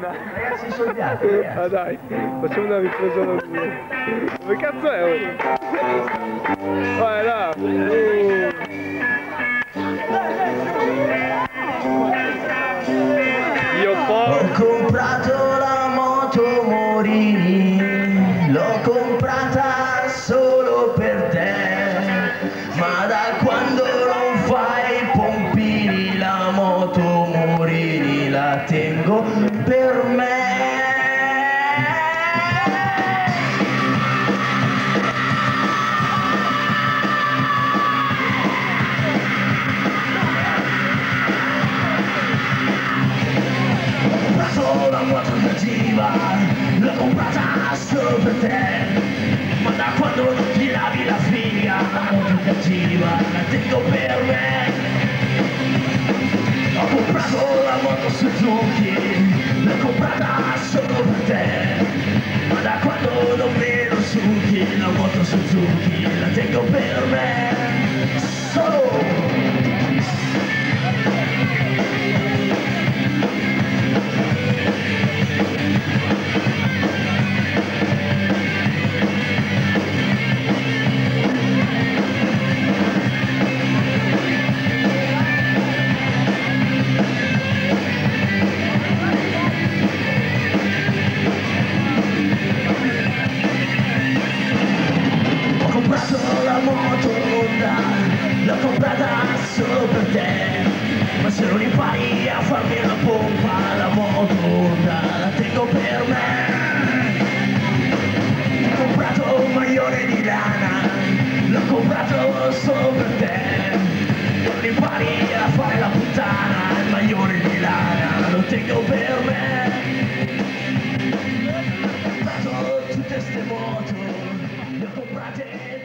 Ragazzi, soldiati, ragazzi. Ah dai, facciamo una ripresa da due. Dove cazzo è ora? Vai là! Io Ho comprato la moto Morini, l'ho comprata solo per te, ma da quando non fai i pompini la moto Morini la tengo per me. La moto cattiva l'ho comprata solo per te, ma da quando non ti lavi la figa la moto cattiva la tengo per me. Ho comprato la moto Suzuki, l'ho comprata solo per te, ma da quando non me lo succhi la moto Suzuki la tengo per me. Solo la moto Honda, l'ho comprata solo per te, ma se non impari a farmi la pompa la moto Honda la tengo per me. Ho comprato un maglione di lana, l'ho comprato solo per te, non impari a fare la puttana il maglione di lana lo tengo per me. Ho comprato tutte ste moto, le ho comprate